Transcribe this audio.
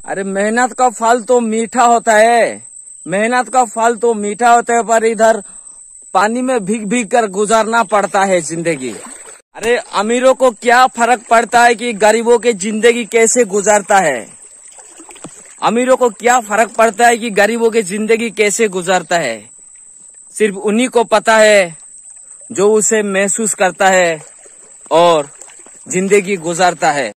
अरे मेहनत का फल तो मीठा होता है, मेहनत का फल तो मीठा होता है, पर इधर पानी में भीग भीग कर गुजारना पड़ता है जिंदगी। अरे अमीरों को क्या फर्क पड़ता है कि गरीबों की जिंदगी कैसे गुजारता है। अमीरों को क्या फर्क पड़ता है कि गरीबों की जिंदगी कैसे गुजारता है। सिर्फ उन्हीं को पता है जो उसे महसूस करता है और जिंदगी गुजारता है।